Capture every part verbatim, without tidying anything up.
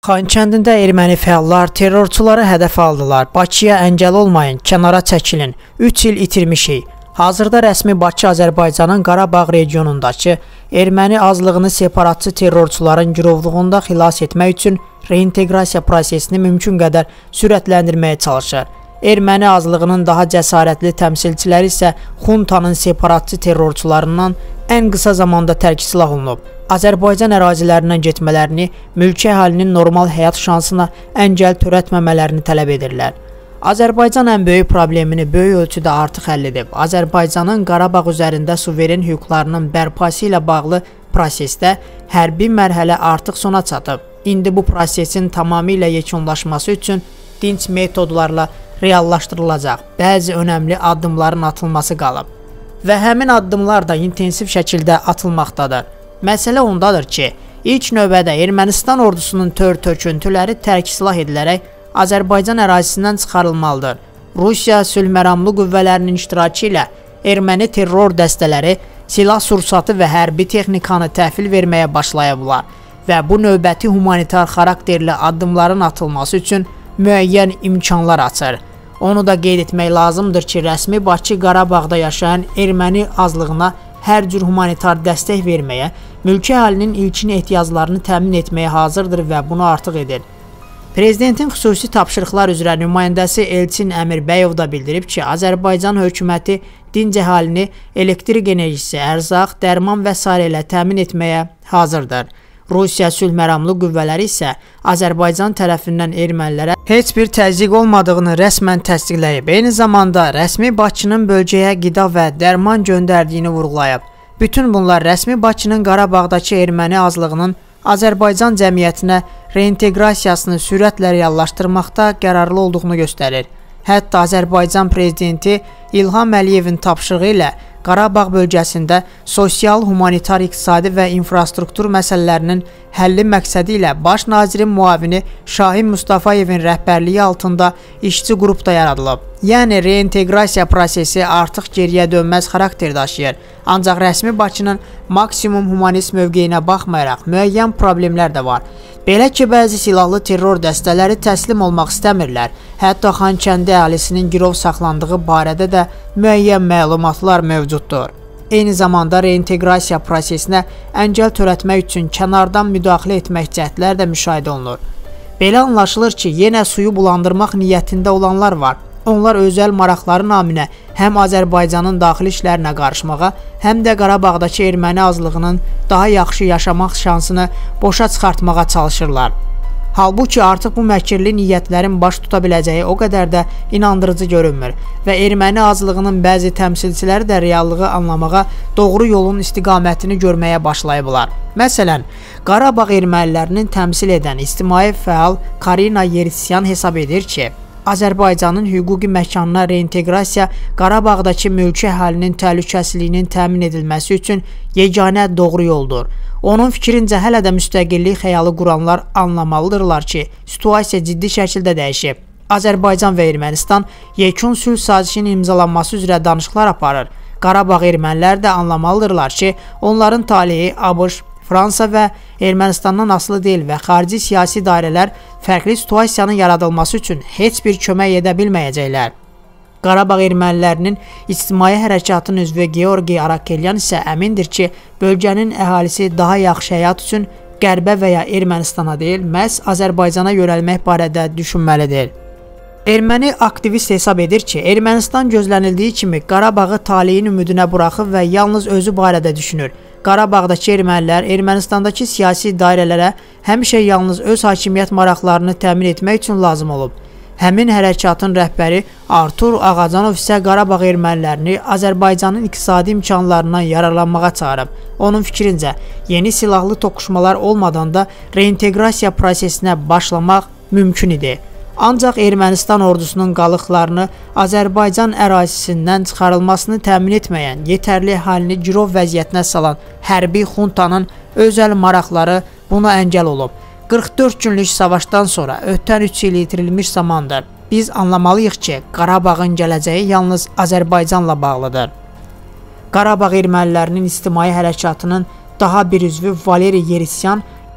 Xankəndində erməni fəallar terrorçuları hədəf aldılar. Bakıya əngəl olmayın, kənara çəkilin. üç il itirmişik. Hazırda rəsmi Bakı Azərbaycanın Qarabağ regionundakı erməni azlığını separatçı terrorçuların girovluğunda xilas etmək üçün reinteqrasiya prosesini mümkün qədər sürətləndirməyə çalışır. Erməni azlığının daha cəsarətli təmsilçiləri isə xuntanın separatçı terrorçularından ən qısa zamanda tərk silah olunub. Azərbaycan ərazilərindən getmələrini, mülki əhalinin normal həyat şansına əngəl törətməmələrini tələb edirlər. Azərbaycan ən böyük problemini böyük ölçüdə artıq həll edib. Azərbaycanın Qarabağ üzərində suveren hüquqlarının bərpası ilə bağlı prosesdə hərbi mərhələ artıq sona çatıb. İndi bu prosesin tamamilə yekunlaşması üçün dinc metodlarla reallaşdırılacaq bəzi önəmli addımların atılması qalıb və həmin addımlar da intensiv şəkildə atılmaqdadır. Məsələ ondadır ki, ilk növbədə Ermənistan ordusunun tör-töküntüləri tərk silah edilərək Azərbaycan ərazisindən çıxarılmalıdır. Rusiya sülhməramlı qüvvələrinin iştirakı ilə erməni terror dəstələri silah sursatı və hərbi texnikanı təhvil verməyə başlayıblar və bu növbəti humanitar xarakterli addımların atılması üçün müəyyən imkanlar açır. Onu da qeyd etmək lazımdır ki, rəsmi Bakı Qarabağda yaşayan erməni azlığına hər cür humanitar dəstək verməyə, mülki əhalinin ilkin ehtiyaclarını təmin etməyə hazırdır və bunu artıq edir. Prezidentin xüsusi tapşırıqlar üzrə nümayəndəsi Elçin Əmirbəyov da bildirib ki, Azərbaycan hökuməti dinc əhalini elektrik enerjisi, ərzaq, dərman və s. ilə təmin etməyə hazırdır. Rusiya sülhməramlı qüvvələri isə Azərbaycan tərəfindən ermənilərə heç bir təzyiq olmadığını rəsmən təsdiqləyib. Eyni zamanda rəsmi Bakının bölgəyə qida və dərman göndərdiyini vurğulayıb. Bütün bunlar rəsmi Bakının Qarabağdakı erməni azlığının Azərbaycan cəmiyyətinə reinteqrasiyasını sürətlə reallaşdırmaqda qərarlı olduğunu göstərir. Hətta Azərbaycan prezidenti İlham Əliyevin tapşırığı ilə Qarabağ bölgəsində sosial, humanitar, iqtisadi və infrastruktur məsələlərinin həlli məqsədi ilə Baş nazirin müavini Şahin Mustafayevin rəhbərliyi altında işçi qrup da yaradılıb. Yəni, reinteqrasiya prosesi artıq geriyə dönməz xarakter daşıyır. Ancaq rəsmi Bakının maksimum humanist mövqeyinə baxmayaraq müəyyən problemlər də var. Belə ki, bəzi silahlı terror dəstələri təslim olmaq istəmirlər. Hətta Xankəndi əhalisinin girov saxlandığı barədə də müəyyən məlumatlar mövcuddur. Eyni zamanda reinteqrasiya prosesinə əngəl törətmək üçün kənardan müdaxilə etmək cəhdlər də müşahidə olunur. Belə anlaşılır ki, yenə suyu bulandırmaq niyyətində olanlar var. Onlar özəl maraqları naminə həm Azərbaycanın daxili işlərinə qarışmağa, həm də Qarabağdakı erməni azlığının daha yaxşı yaşamaq şansını boşa çıxartmağa çalışırlar. Halbuki artıq bu məkirli niyyətlərin baş tuta biləcəyi o qədər də inandırıcı görünmür və erməni azlığının bəzi təmsilçiləri də reallığı anlamağa, doğru yolun istiqamətini görməyə başlayıblar. Məsələn, Qarabağ ermənilərinin təmsil edən ictimai fəal Karina Yerisyan hesab edir ki, Azərbaycanın hüquqi məkanına reinteqrasiya Qarabağdakı mülki əhalinin təhlükəsizliyinin təmin edilməsi üçün yeganə doğru yoldur. Onun fikrincə hələ də müstəqillik xəyalı quranlar anlamalıdırlar ki, situasiya ciddi şəkildə dəyişib. Azərbaycan və Ermənistan yekun sülh sazişinin imzalanması üzrə danışıqlar aparır. Qarabağ ermənilər də anlamalıdırlar ki, onların taleyi ABŞ, Fransa və Ermənistandan asılı deyil və xarici siyasi dairələr fərqli situasiyanın yaradılması üçün heç bir kömək edə bilməyəcəklər. Qarabağ ermənilərinin ictimai hərəkatın üzvü Georgi Arakelyan isə əmindir ki, bölgənin əhalisi daha yaxşı həyat üçün Qərbə və ya Ermənistana deyil, məhz Azərbaycana yönəlmək barədə düşünməlidir. Erməni aktivist hesab edir ki, Ermənistan gözlənildiyi kimi Qarabağı taleyin ümidinə buraxıb və yalnız özü barədə düşünür. Qarabağdakı ermənilər Ermənistandakı siyasi dairələrə həmişə yalnız öz hakimiyyət maraqlarını təmin etmək üçün lazım olub. Həmin hərəkatın rəhbəri Artur Ağacanov isə Qarabağ ermənilərini Azərbaycanın iqtisadi imkanlarından yararlanmağa çağırıb. Onun fikrincə, yeni silahlı toqquşmalar olmadan da reinteqrasiya prosesinə başlamaq mümkün idi. Ancaq Ermənistan ordusunun qalıqlarını Azərbaycan ərazisindən çıxarılmasını təmin etməyən, yetərli əhalini girov vəziyyətinə salan hərbi xuntanın özəl maraqları buna əngəl olub. qırx dörd günlük savaşdan sonra ötən üç il itirilmiş zamandır. Biz anlamalıyıq ki, Qarabağın gələcəyi yalnız Azərbaycanla bağlıdır. Qarabağ ermənilərinin ictimai hərəkatının daha bir üzvü Valeri Yerisyan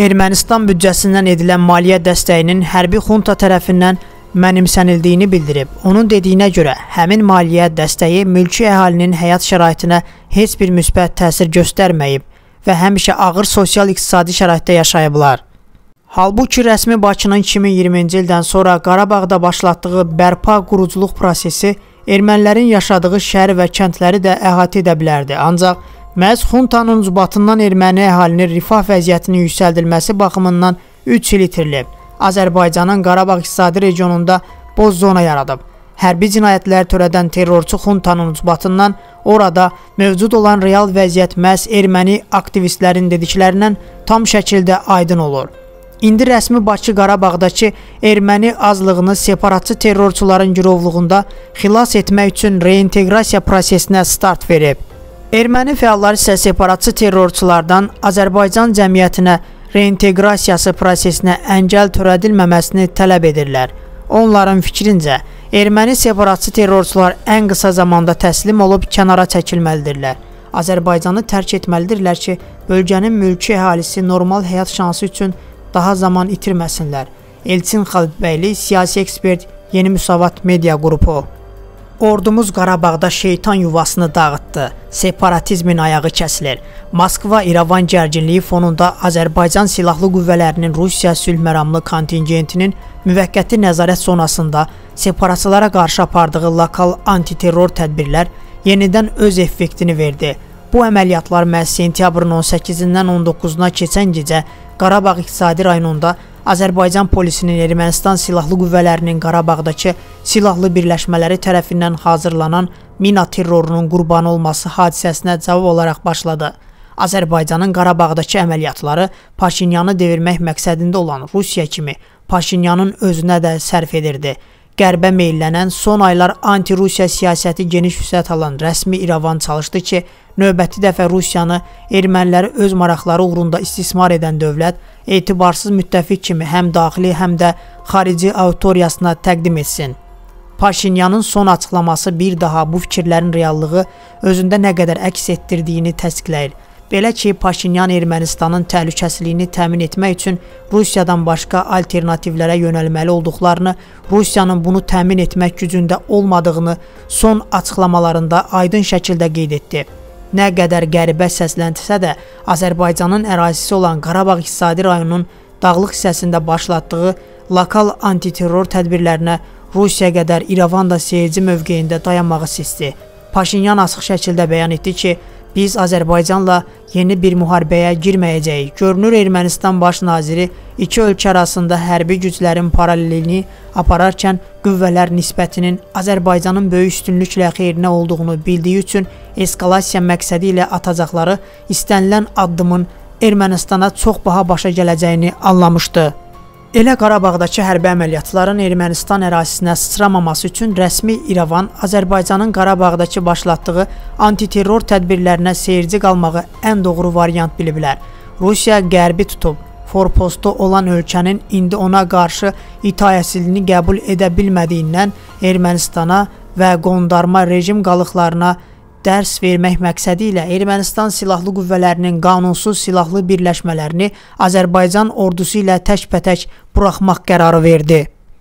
Ermənistan büdcəsindən edilən maliyyə dəstəyinin hərbi xunta tərəfindən mənimsənildiyini bildirib. Onun dediyinə görə, həmin maliyyə dəstəyi mülki əhalinin həyat şəraitinə heç bir müsbət təsir göstərməyib və həmişə ağır sosial-iqtisadi şəraitdə yaşayıblar. Halbuki rəsmi Bakının iki min iyirminci ildən sonra Qarabağda başlatdığı bərpa quruculuq prosesi ermənilərin yaşadığı şəhər və kəndləri də əhatə edə bilərdi. Ancaq məhz xuntanın ucbatından erməni əhalinin rifah vəziyyətinin yüksəldilməsi baxımından üç il itirilib. Azərbaycanın Qarabağ iqtisadi regionunda boz zona yaradıb. Hərbi cinayətlər törədən terrorçu xuntanın ucbatından orada mövcud olan real vəziyyət məhz erməni aktivistlərin dediklərindən tam şəkildə aydın olur. İndi rəsmi Bakı Qarabağdakı erməni azlığını separatçı terrorçuların girovluğunda xilas etmək üçün reinteqrasiya prosesinə start verib. Erməni fəallar isə separatçı terrorçulardan Azərbaycan cəmiyyətinə reinteqrasiyası prosesinə əngəl törədilməməsini tələb edirlər. Onların fikrincə, erməni separatçı terrorçular ən qısa zamanda təslim olub kənara çəkilməlidirlər. Azərbaycanı tərk etməlidirlər ki, bölgənin mülki əhalisi normal həyat şansı üçün daha zaman itirməsinlər. Elçin Xalidbəyli, siyasi ekspert, Yeni Müsavat Media Qrupu. Ordumuz Qarabağda şeytan yuvasını dağıtdı. Separatizmin ayağı kəsilir. Moskva-İrəvan gərginliyi fonunda Azərbaycan Silahlı Qüvvələrinin Rusiya sülh məramlı kontingentinin müvəqqəti nəzarət zonasında separatçılara qarşı apardığı lokal antiterror tədbirlər yenidən öz effektini verdi. Bu əməliyyatlar məhz sentyabrın on səkkizindən on doqquzuna keçən gecə Qarabağ iqtisadi rayonunda Azərbaycan polisinin Ermənistan Silahlı Qüvvələrinin Qarabağdakı silahlı birləşmələri tərəfindən hazırlanan mina terrorunun qurbanı olması hadisəsinə cavab olaraq başladı. Azərbaycanın Qarabağdakı əməliyyatları Paşinyanı devirmək məqsədində olan Rusiya kimi Paşinyanın özünə də sərf edirdi. Qərbə meyllənən son aylar anti-Rusiya siyasəti geniş vüsət alan rəsmi İrəvan çalışdı ki, növbəti dəfə Rusiyanı erməniləri öz maraqları uğrunda istismar edən dövlət etibarsız müttəfiq kimi həm daxili, həm də xarici auditoriyasına təqdim etsin. Paşinyanın son açıqlaması bir daha bu fikirlərin reallığı özündə nə qədər əks etdirdiyini təsdiqləyir. Belə ki, Paşinyan Ermənistanın təhlükəsizliyini təmin etmək üçün Rusiyadan başqa alternativlərə yönəlməli olduqlarını, Rusiyanın bunu təmin etmək gücündə olmadığını son açıqlamalarında aydın şəkildə qeyd etdi. Nə qədər qəribə səsləntirsə də, Azərbaycanın ərazisi olan Qarabağ iqtisadi rayonunun dağlıq hissəsində başlatdığı lokal antiterror tədbirlərinə Rusiya qədər İrəvan da seyirci mövqeyində dayanmağı seçdi. Paşinyan açıq şəkildə bəyan etdi ki, biz Azərbaycanla yeni bir müharibəyə girməyəcəyik. Görünür, Ermənistan baş naziri iki ölkə arasında hərbi güclərin paralelini apararkən qüvvələr nisbətinin Azərbaycanın böyük üstünlüklə xeyrinə olduğunu bildiyi üçün eskalasiya məqsədi ilə atacaqları istənilən addımın Ermənistana çox baha başa gələcəyini anlamışdı. Elə Qarabağdakı hərbi əməliyyatların Ermənistan ərazisinə sıçramaması üçün rəsmi İrəvan Azərbaycanın Qarabağdakı başlatdığı antiterror tədbirlərinə seyirci qalmağı ən doğru variant biliblər. Rusiya qərbi tutub, forpostu olan ölkənin indi ona qarşı itaətsizliyini qəbul edə bilmədiyindən Ermənistana və qondarma rejim qalıqlarına dərs vermək məqsədi ilə Ermənistan Silahlı Qüvvələrinin qanunsuz silahlı birləşmələrini Azərbaycan ordusu ilə tək-bətək buraxmaq qərarı verdi.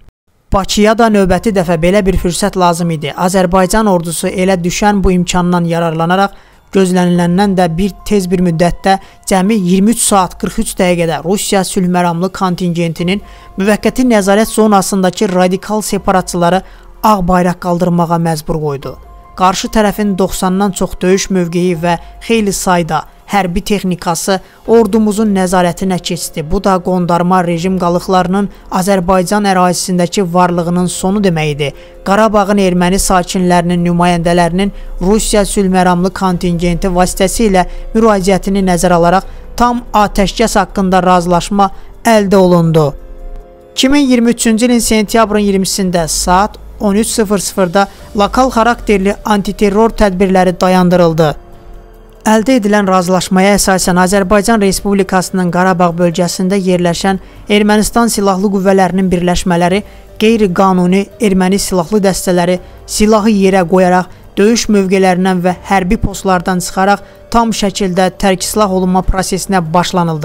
Bakıya da növbəti dəfə belə bir fürsət lazım idi. Azərbaycan ordusu elə düşən bu imkandan yararlanaraq gözləniləndən də bir tez bir müddətdə cəmi iyirmi üç saat qırx üç dəqiqədə Rusiya sülh məramlı kontingentinin müvəqqəti nəzarət zonasındakı radikal separatçıları ağ bayraq qaldırmağa məcbur qoydu. Qarşı tərəfin doxsandan çox döyüş mövqeyi və xeyli sayda hərbi texnikası ordumuzun nəzarətinə keçdi. Bu da qondarma rejim qalıqlarının Azərbaycan ərazisindəki varlığının sonu deməkdir. Qarabağın erməni sakinlərinin nümayəndələrinin Rusiya sülh məramlı kontingenti vasitəsilə müraciətini nəzərə alaraq tam atəşkəs haqqında razılaşma əldə olundu. iki min iyirmi üçüncü ilin sentyabrın iyirmisində saat on üç sıfır sıfırda lokal xarakterli antiterror tədbirləri dayandırıldı. Əldə edilən razılaşmaya əsasən Azərbaycan Respublikasının Qarabağ bölgəsində yerləşən Ermənistan Silahlı Qüvvələrinin birləşmələri qeyri-qanuni erməni silahlı dəstələri silahı yerə qoyaraq döyüş mövqələrindən və hərbi postlardan çıxaraq tam şəkildə tərk silah olunma prosesinə başlanıldı.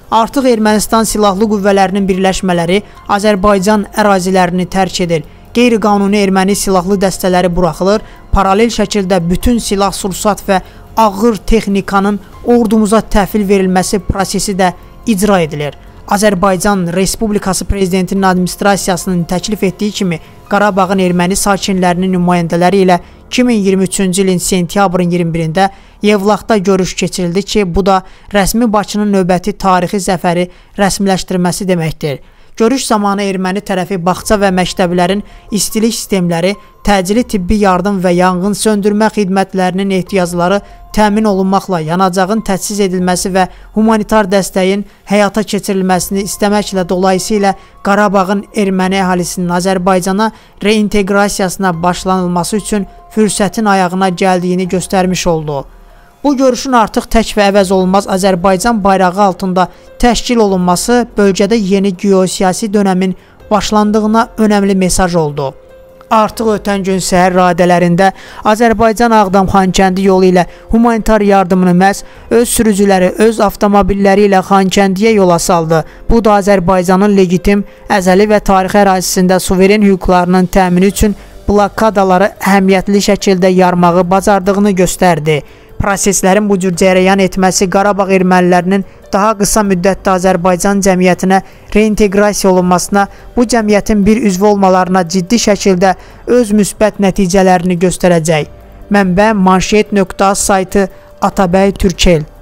Artıq Ermənistan silahlı qüvvələrinin birləşmələri Azərbaycan ərazilərini tərk edir. Qeyri-qanuni erməni silahlı dəstələri buraxılır, paralel şəkildə bütün silah, sursat və ağır texnikanın ordumuza təhvil verilməsi prosesi də icra edilir. Azərbaycan Respublikası Prezidentinin administrasiyasının təklif etdiyi kimi Qarabağın erməni sakinlərinin nümayəndələri ilə iki min iyirmi üçüncü ilin sentyabrın iyirmi birində Yevlaxda görüş keçirildi ki, bu da rəsmi Bakının növbəti tarixi zəfəri rəsmiləşdirməsi deməkdir. Görüş zamanı erməni tərəfi bağça və məktəblərin istilik sistemləri, təcili tibbi yardım və yanğın söndürmə xidmətlərinin ehtiyacları təmin olunmaqla yanacağın təchiz edilməsi və humanitar dəstəyin həyata keçirilməsini istəməklə dolayısıyla Qarabağın erməni əhalisinin Azərbaycana reinteqrasiyasına başlanılması üçün fürsətin ayağına gəldiyini göstərmiş oldu. Bu görüşün artıq tək və əvəz olunmaz Azərbaycan bayrağı altında təşkil olunması bölgədə yeni geosiyasi dönəmin başlandığına önəmli mesaj oldu. Artıq ötən gün səhər radələrində Azərbaycan Ağdam-Xankəndi yolu ilə humanitar yardımını məhz öz sürücüləri, öz avtomobilləri ilə Xankəndiyə yola saldı. Bu da Azərbaycanın legitim, əzəli və tarixi ərazisində suveren hüquqlarının təmini üçün blokadaları əhəmiyyətli şəkildə yarmağı bacardığını göstərdi. Proseslərin bu cür cərəyan etməsi Qarabağ ermənilərinin daha qısa müddətdə Azərbaycan cəmiyyətinə reinteqrasiya olunmasına, bu cəmiyyətin bir üzvü olmalarına ciddi şəkildə öz müsbət nəticələrini göstərəcək. Mənbə manşet nöqta az saytı Atabəy Türkel.